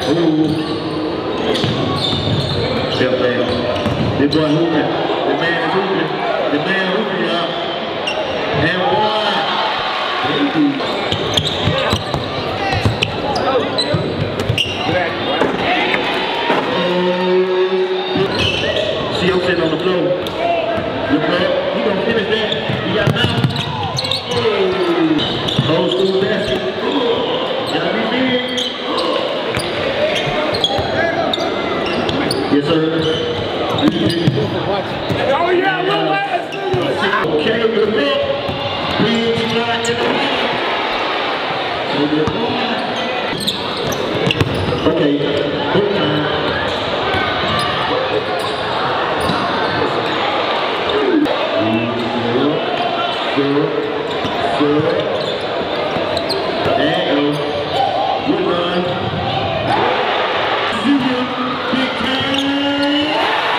Step back. The boy hooping. The man is hooping. The man hooping, y'all. And boy. CO sitting on the floor. Look up. He gonna finish that. He got now. Old school basket. Gotta be big. Yes, sir. Oh yeah, little ass. Okay, good look. Big slide in the okay, good time. Good. There you go. Good run. Big time.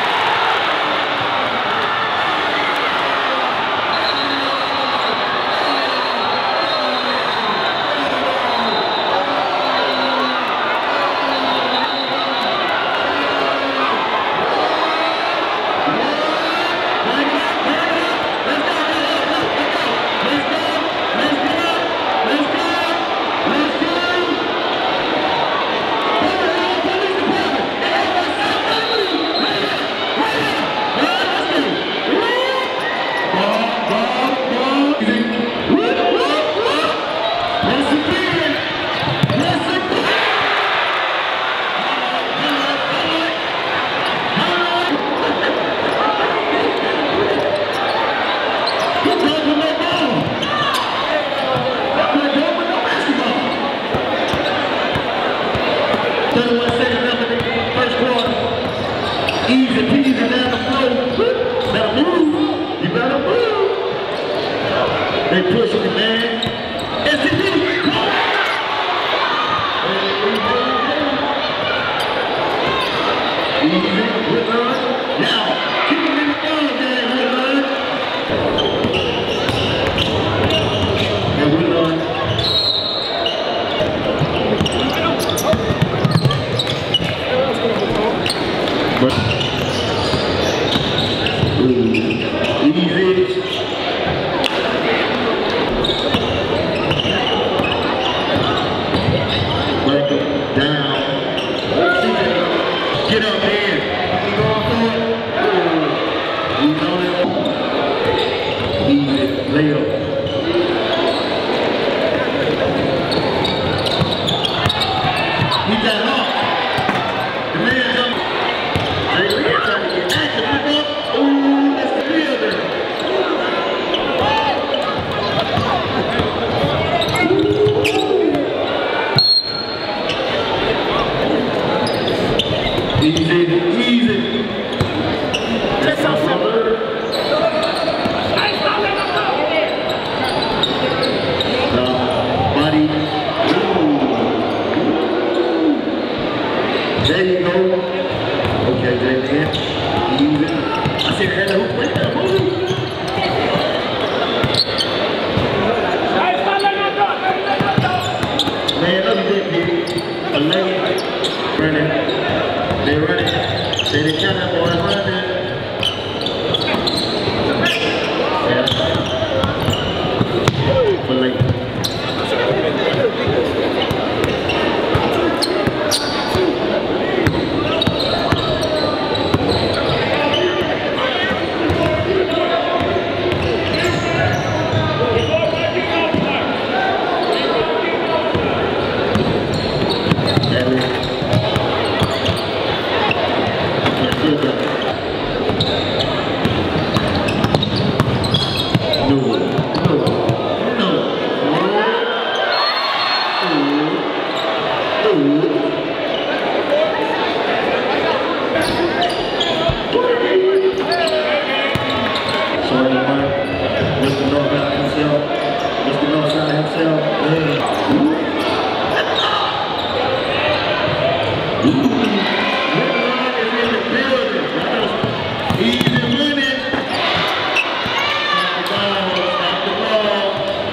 Easy peasy down the floor. Better move. You better move. They pushing the man. SCP. Easy. Good run. Now, keep him in the ball game. Good run. And good run. Easy. Break it down. Get up here. You going for it? You know it. Easy. Layup. He got off. The man's up. Jay Lee trying to get active. Ooh, that's the builder. Easy. That's our summer. Buddy. There you go. Okay, Jay. Easy. I said, hello. Wait a minute. Man, look at that, baby. A lady running. They running. They count up on running. Yeah. For late.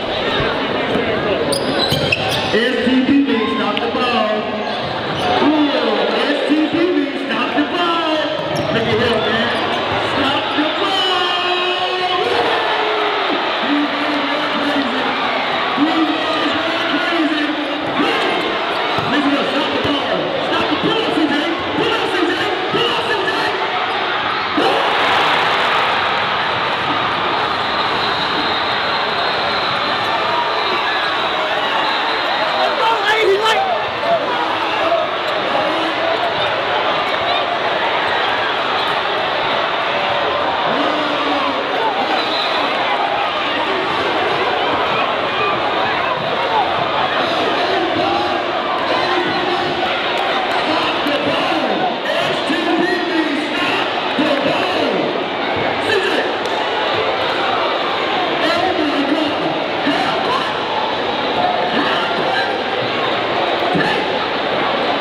STP, stop the ball.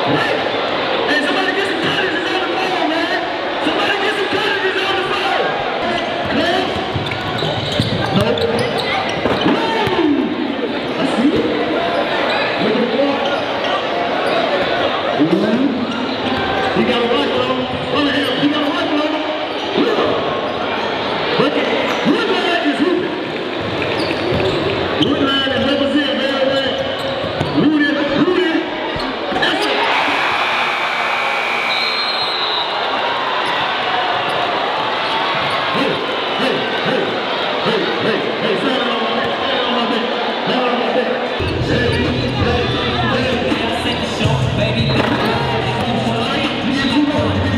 Hey, somebody get some cottages on the phone, man. Somebody get some cottages on the phone. Close. Nope. Woo! I see it. Look at the ball. He got a rifle on him. Run ahead. He got a rifle on him. Woodline is hooping. Woodline is representing Maryland. Rudy. That's it. Hey, stand on my back. Stand on my back. Stand on my back. Hey.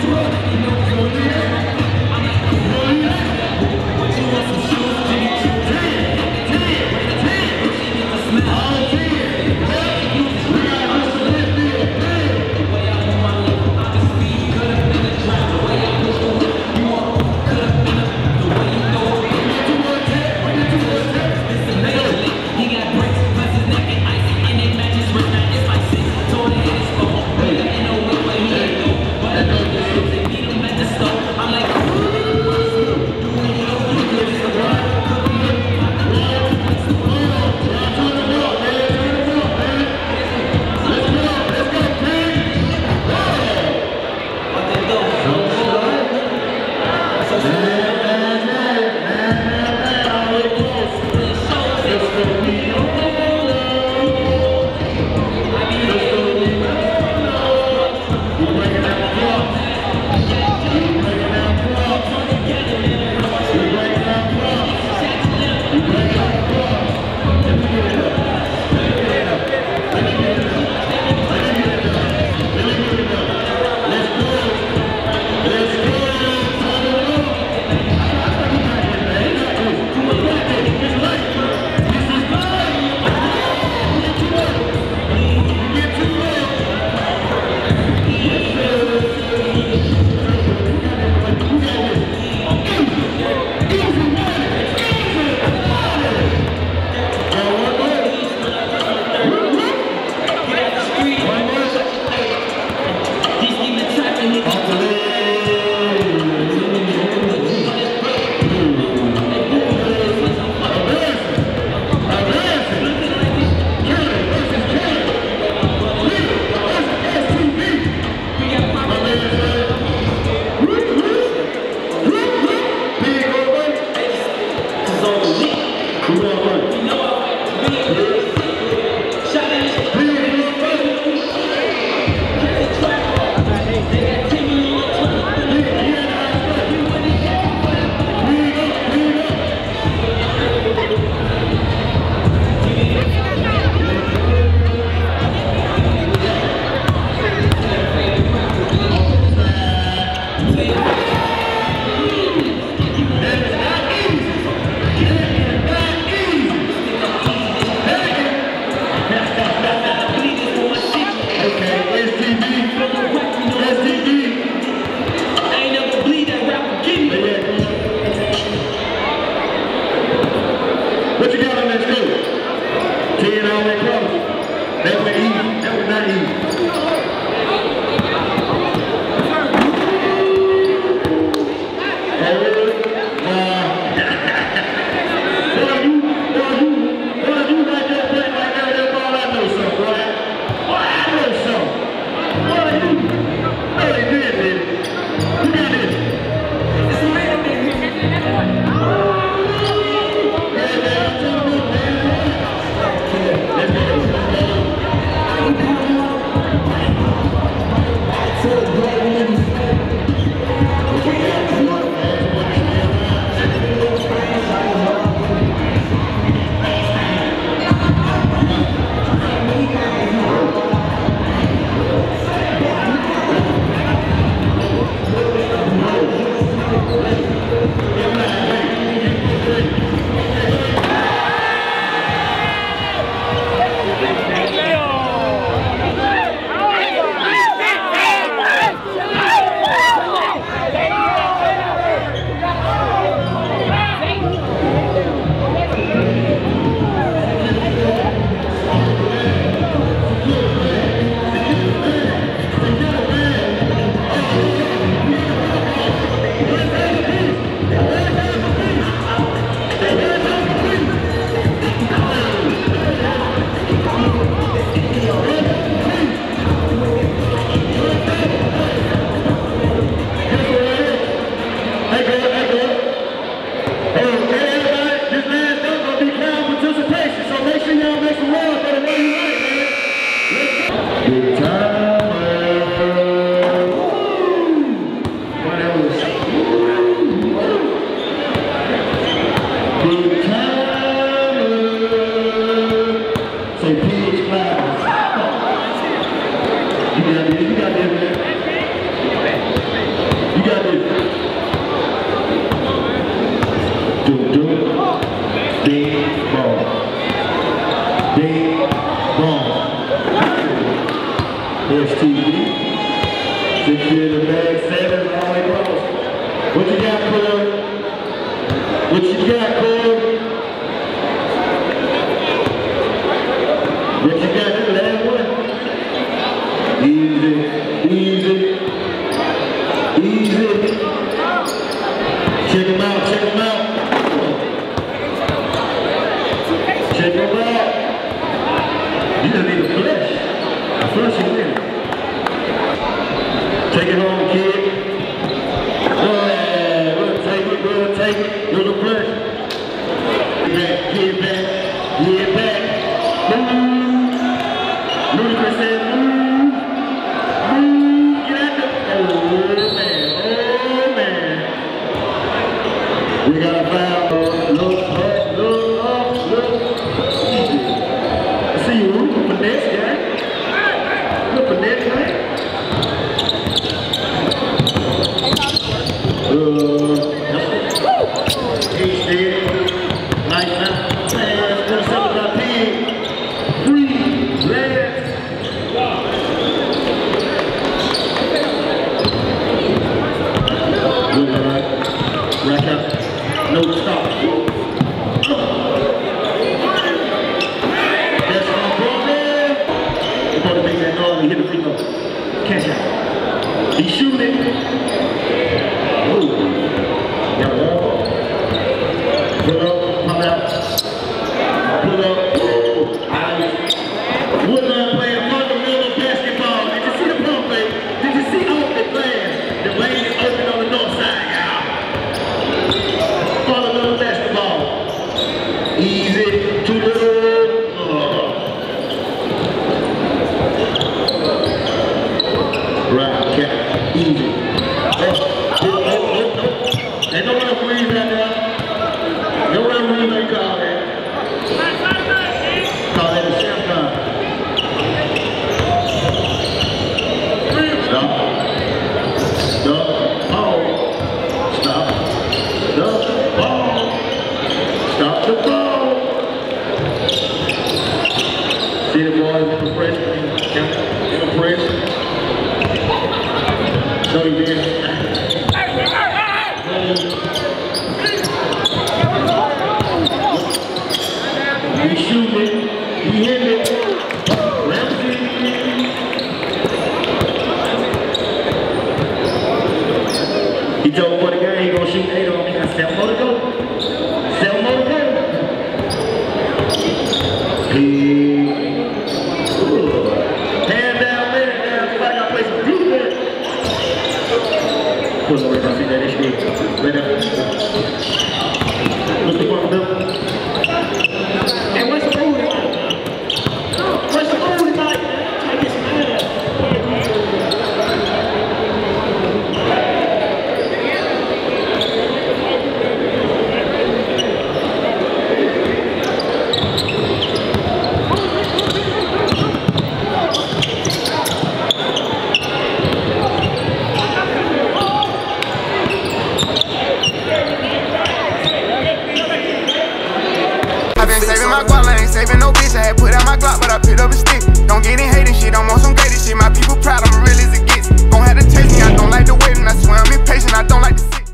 You got this, man. You got this. Do. Big ball. Big ball. STV. 6 in the bag, 7 all the way across. What you got, Cole? What you got, Cole? What you got, the last one? Easy. Check him out. Check him out. You just need a flush. A flush is in. Take it home, kid. We'll take it. You're the flush. Get back. Move. Ludacris said move. Get out there. Oh, man. We got a foul. Look up. I see you. Finesse, guy. Good finesse, man. He's dead. Nice now. Pass. Go something about pig. Free. Last. Good, all right. Rack out. No stop. That's my problem. You're going to make that noise and hit the free throw. Catch out. He's shooting. Ooh. Got a ball. Pull up. Come out. Pull up. Woodland playing fundamental basketball. Did you see the pump fake? Did you see Oakland playing? The lane is open on the north side, y'all. Fundamental basketball. Easy. Too little. Right, cat. Easy. Ain't no referees out there. No referees they call that. Call that a shot time. Stop. Stop. Ball. Stop. Stop. Ball. Stop the ball. See the boys in the press. In the press. So you did. He shooting, he hitting it. Ramsey. He told for the game he gonna shoot 8 on me. Got 7 more to go. 7 more to go. Hand down, man. Everybody gotta play some defense. Pull away from that issue. Right up. What's the one, Bill? Hey, what's the mood tonight? What's the mood tonight? Try to get some ass. Saving my guap, I ain't saving no bitch. I had put out my Glock, but I picked up a stick. Don't get in hating shit, I'm on some greatest shit. My people proud, I'm real as it gets. Gon' have to chase me, I don't like the waiting. I swear I'm impatient, I don't like to sit.